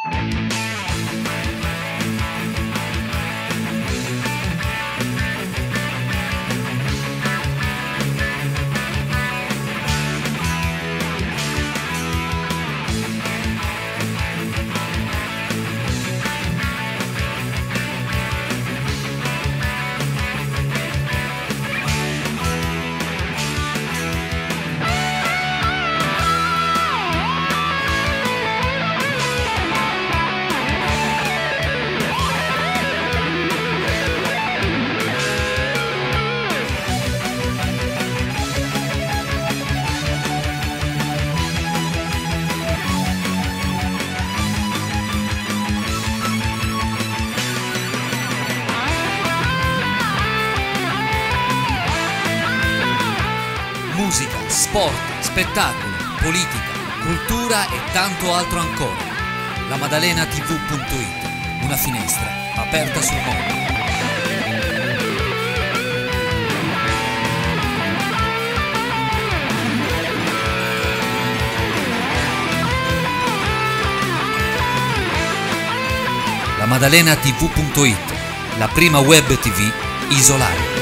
Musica, sport, spettacolo, politica, cultura e tanto altro ancora. LaMaddalenaTV.it, una finestra aperta sul mondo. LaMaddalenaTV.it, la prima web TV isolana.